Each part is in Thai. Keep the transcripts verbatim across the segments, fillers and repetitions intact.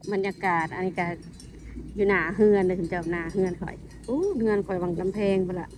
บรรยากาศอันนี้ก็อยู่หน้าเฮือนเลยถึงจะหน้าเฮือนข่อยอู้เฮือนข่อยวังกำแพงไปละ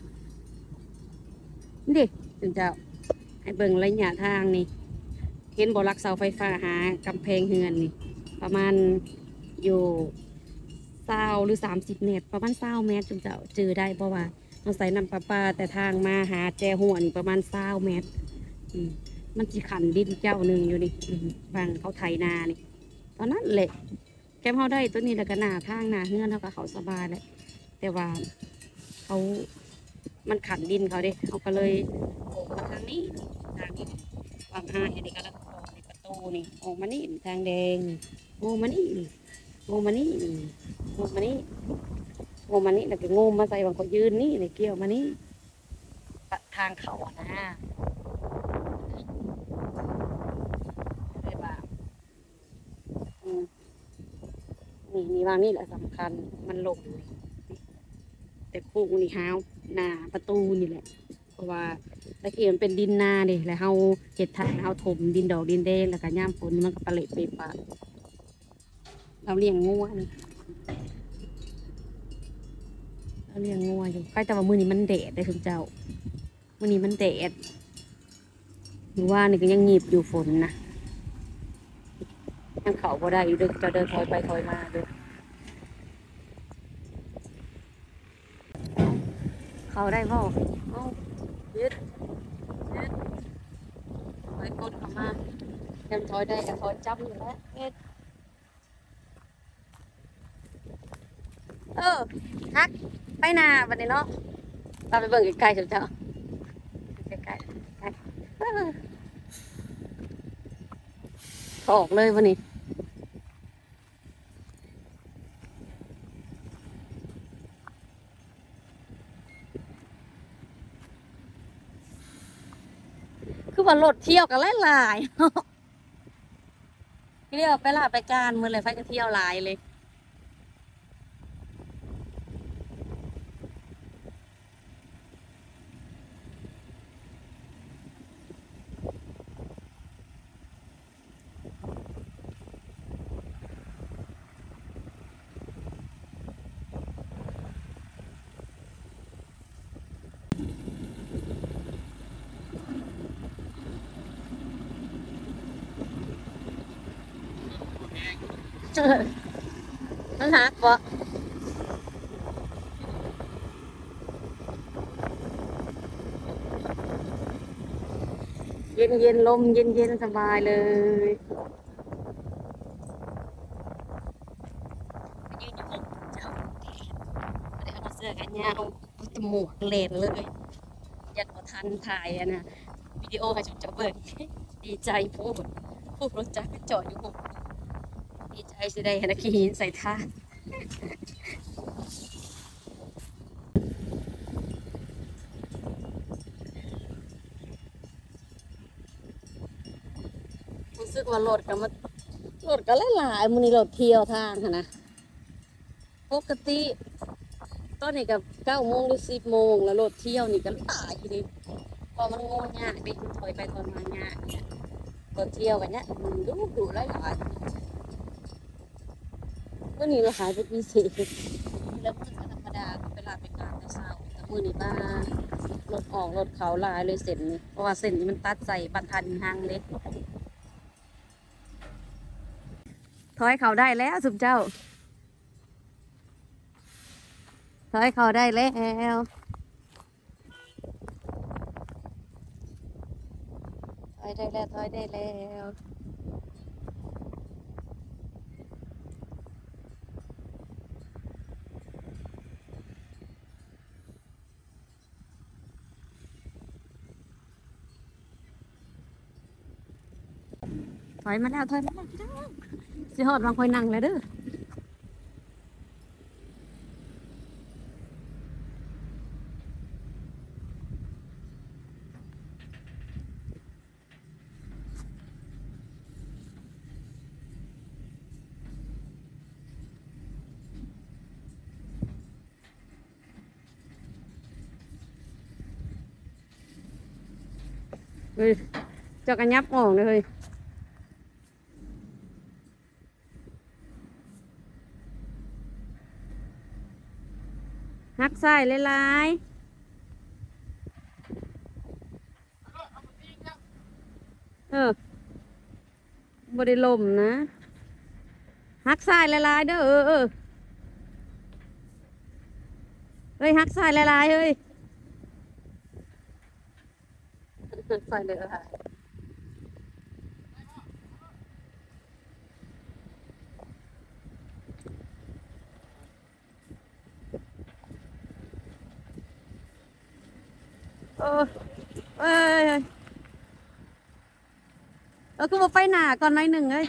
นี่ถึงจะให้เบิ่งระยะทางนี่เห็นบ่ลักเสาไฟฟ้าหากำแพงเฮือนนี่ประมาณอยู่เศร้าหรือสามสิบเมตรประมาณเศร้าเมตรจึงจะเจอได้เพราะว่าต้องใส่น้ำประปาแต่ทางมาหาแจหัวนี่ประมาณเศร้าเมตรอืมมันจีขันดินเจ้าหนึ่งอยู่นี่อืมฟังเขาไถนานี่ตอนนั้นแหละแก้มเขาได้ตัวนี้แล้วก็หน้าทางหน้าเฮือนเขาก็เขาสบายเลยแต่ว่าเขามันขันดินเขาเด้เขาก็เลยโผล่มาทางนี้ทางนี้วางห้าอันนี้ก็แล้วก็โผล่ในประตูนี่ออกมานี่ทางแดงโง่มานี่โง่มานี่โง่มานี่โง่มานี่แล้วก็โง่มาใส่บางคนยืนนี่ในเกี่ยวมานี่ทางเขาอะนะได้ป่ะอืมนี่นี่วางนี่แหละสำคัญมันลงนี่แต่คู่นี่ห้าวหน้าประตูนี่แหละเพราะว่าตะเกียบมันเป็นดินนาเดิแล้วเฮาเจ็ดทางเฮาถมดินดอกดินแดงแล้วก็ย่ามฝนมันก็ปะเละเปะปะเราเลี้ยงงูนี่เราเลี้ยงงูอยู่ใกล้แต่ว่ามือนี้มันแดดเลยคุณเจ้ามือนี้มันแดดหรือว่านี่ก็ยังหยีบอยู่ฝนนะยังเขาบ่ได้อยู่เดินจะเดินถอยไปถอยมาเด้อเขาได้บ่เอายึดยึดถอยกดเข้ามาเดินถอยได้ก็ถอยจับอยู่แล้วเอ็ดเออฮักไปนาบัดนี้เนาะเราไปเบิ่งไกลๆเถอะเจ้าไกลๆไกลๆเออออกเลยวันนี้คือว่ารถเที่ยวกันหลายๆเนาะเรียกไปลาไปการมือเลยไฟก็เที่ยวหลายเลยเออมันหักบ่เย็นเย็นลมเย็นเย็นสบายเลยยืนอยู่ห้องเจ้าเดี๋ยวเอาเสื้อกันยาวจมูกเลนเลยยันบ่ทันถ่ายอะนะวิดีโอให้จุดจะเบิ่งดีใจพูดพูดรถจักรจอดอยู่หกดีใจสิได้เห็นขี้หินใส่ท่ารู้สึกว่ารถกับมันรถก็หลายๆมื้อนี้รถเที่ยวทางค่ะนะปกติตอนนี้กับเก้าโมงหรือสิบโมงแล้วรถเที่ยวนี่ก็หลายอยู่ดิพอมันโง่ยากดิถอยไปถอยมายากเนี่ยรถเที่ยวกันเนี่ยมันดูดูหลายหลายก็นี่เราขายเป็นพิเศษแล้วมือก็ธรรมดาเวลาไปกลางแต่เช้าแต่มือนี่บ้ารถออกรถเขาหลายเลยเส้นนี่เพราะว่าเส้นนี้มันตัดใส่บรรทัดห้างเล็กถอยเขาได้แล้วสุมเจ้าถอยเขาได้แล้วถอยได้แล้วถอยได้แล้วถอยมาแล้วถอยมาแล้วพี่น้องสิหอดวางคอยนั่งเลยเด้อเฮ้ยเจ้ากันยับออกเลยหักซ้ายหลายๆเออบริลมนะหักซ้ายหลายๆเด้อเออเออเฮ้ยหักซ้ายหลายๆเฮ้ยหักซ้ายเลยค่ะเออเอ้ยเออคือว่าไปหน้าก่อนหน่อยหนึ่งเอ้ย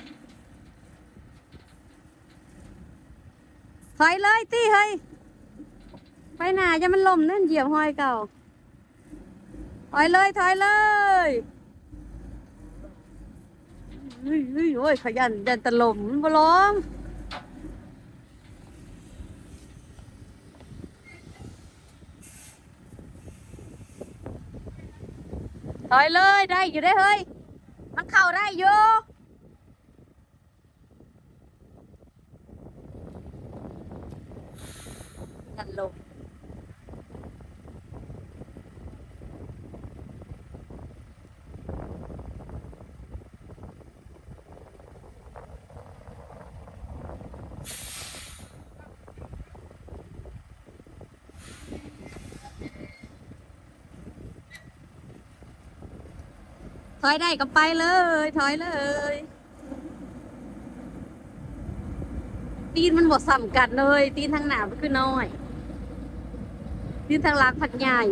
ถอยเลยตี้เฮ้ยไปหน้าจะมันลมนั่นเหยียบหอยเก่าถอยเลยถอยเลยเฮ้ยเฮ้ยโอ้ยขยันยันตะลมบ่ร้องถอยเลยได้อยู่ได้เฮ้ยมันเข้าได้อยู่ยันลมถอยได้ก็ไปเลยถอยเลยตีนมันบดสัมกันเลยตีนทางหนามันคือน้อยตีนทางหลังผัดใหญ่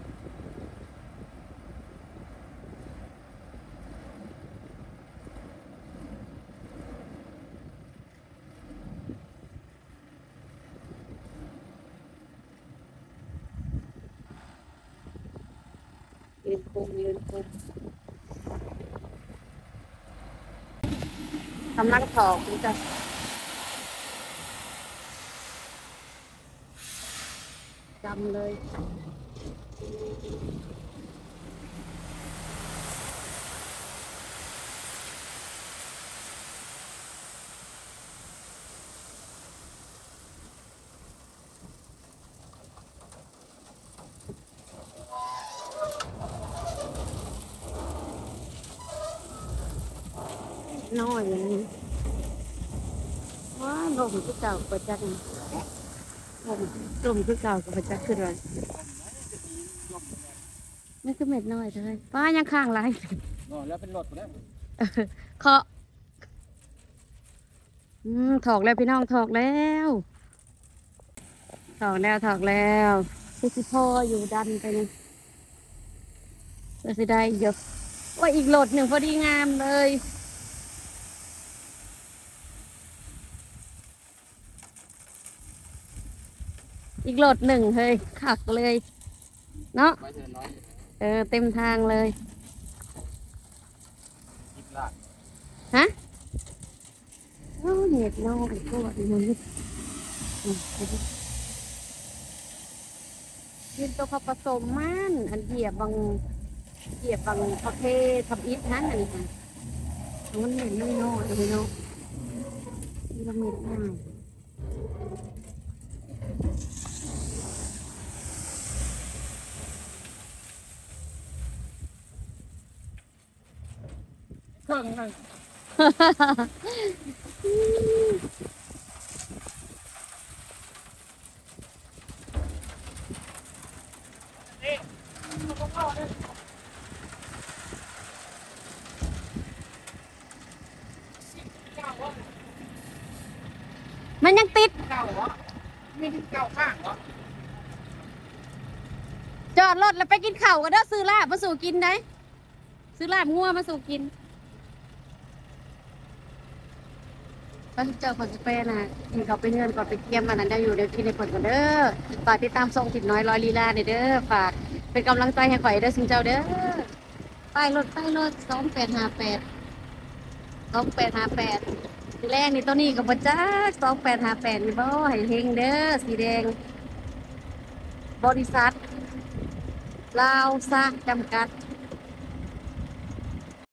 ยืนคุมยืนคุมกำลังถอกนี่จ้ะจำเลยน้อยอย่างนี้ว้าลมคือเก่าประจักษ์ลมลมคือเก่ากับประจักษ์ขึ้นเลยนี่คือเม็ดน้อยเลยป้ายังข้างไรแล้วเป็นรถแล้วเคาะอืมถอกแล้วพี่น้องถอกแล้วถอกแล้วถอกแล้วคือสิพ่ออยู่ดันไปนี่จะสิได้เยอะว่าอีกโหลดหนึ่งพอดีงามเลยอีกโหลดหนึ่งเฮ้ยขักเลยเนาะเออเต็มทางเลยฮะโอ้เน็ตน้อยก็ว่ามันยืนตัวเขาผสมมันอันเหยียบบางเหยียบบางประเภททำอิฐนั้นอันนี้ค่ะมันเห็นไม่น้อยเลยเนาะนี่เราเม็ดง่ายเครื่องนั่นมันยังติดเก่าเหรอมีที่เก่าข้างเหรอจอดรถแล้วไปกินข้าวกันเด้อซื้อลาบมาสู่กินได้ซื้อลาบงัวมาสู่กินก็เจอคนสเปนนะกินเขาไปเงินก่อนไปเกี่ยมมันนั้นได้อยู่เดี๋ยวกินในผลกันเด้อฝากติดตามทรงติดน้อยร้อยลีลาเด้อฝากเป็นกำลังใจให้ข่อยเด้อสิงเจ้าเด้อป้ายรถป้ายรถสองแปดห้าแปดสองแปดห้าแปดสีแดงนี่ตัวนี้กับบัจักสองแปดห้าแปดนี่บ่ให้เฮงเด้อสีแดงบริษัทลาวซะจำกัด